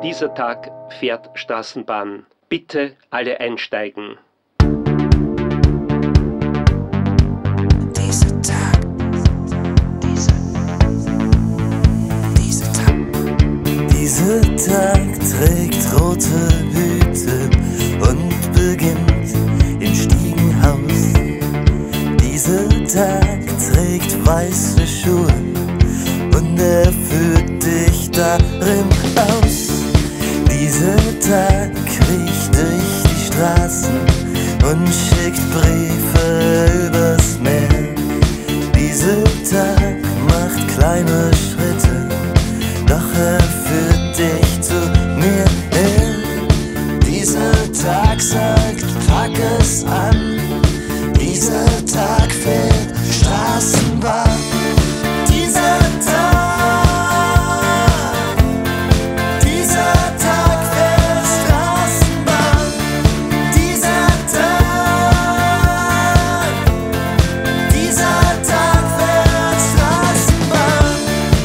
Dieser Tag fährt Straßenbahn. Bitte alle einsteigen. Dieser Tag trägt rote Hüte und beginnt im Stiegenhaus. Dieser Tag trägt weiße Schuhe und er führt dich darin aus. Dieser Tag kriecht durch die Straßen und schickt Briefe übers Meer. Dieser Tag macht kleine Schritte, doch er führt dich zu mir her. Dieser Tag sagt, pack es an. Dieser Tag fährt Straßenbahn. Dieser Tag fährt Straßenbahn. Dieser Tag fährt Straßenbahn.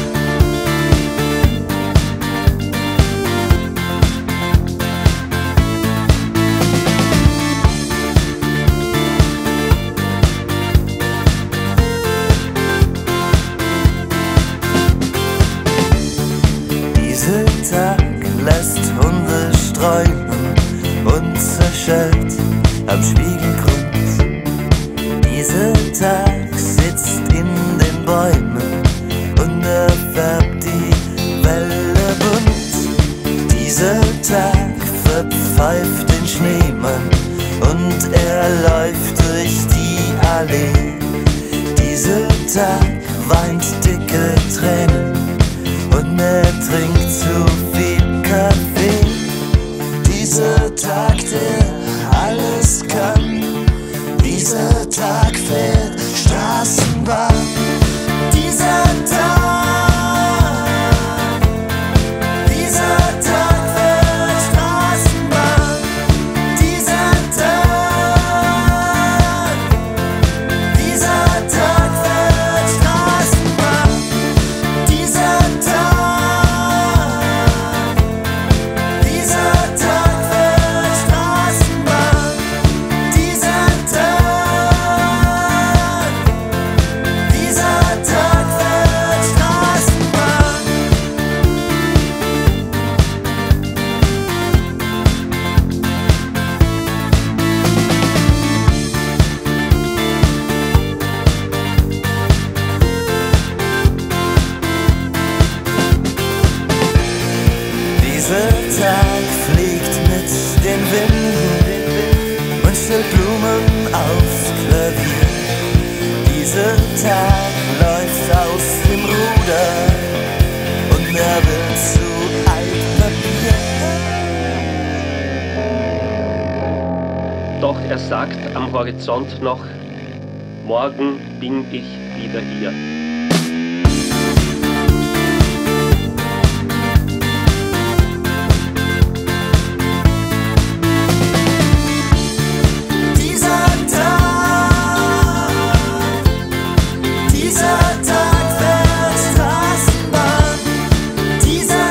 Dieser Tag lässt Hunde sträuben und zerschellt am Spiegelgrund. Dieser Tag sitzt in den Bäumen und er färbt die Wälder bunt. Dieser Tag verpfeift den Schneemann und er läuft durch die Allee. Dieser Tag weint dicke Tränen und er trinkt zu viel Kaffee. Dieser Tag, der alles kann. Dieser Tag fährt Straßenbahn. Dieser Tag fährt Straßenbahn. Dieser Tag fährt Straßenbahn. Dieser Tag fährt Straßenbahn. Dieser Tag fährt Straßenbahn. Dieser Tag fliegt mit den Winden und stellt Blumen aufs Klavier. Dieser Tag läuft aus dem Ruder und er will zu Altpapier. Doch er sagt am Horizont noch, morgen bin ich wieder hier. Dieser Tag fährt Straßenbahn. Dieser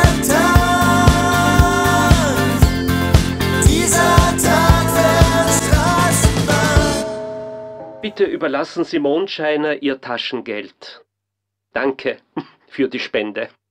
Tag fährt Straßenbahn. Bitte überlassen Sie Mondscheiner Ihr Taschengeld. Danke für die Spende.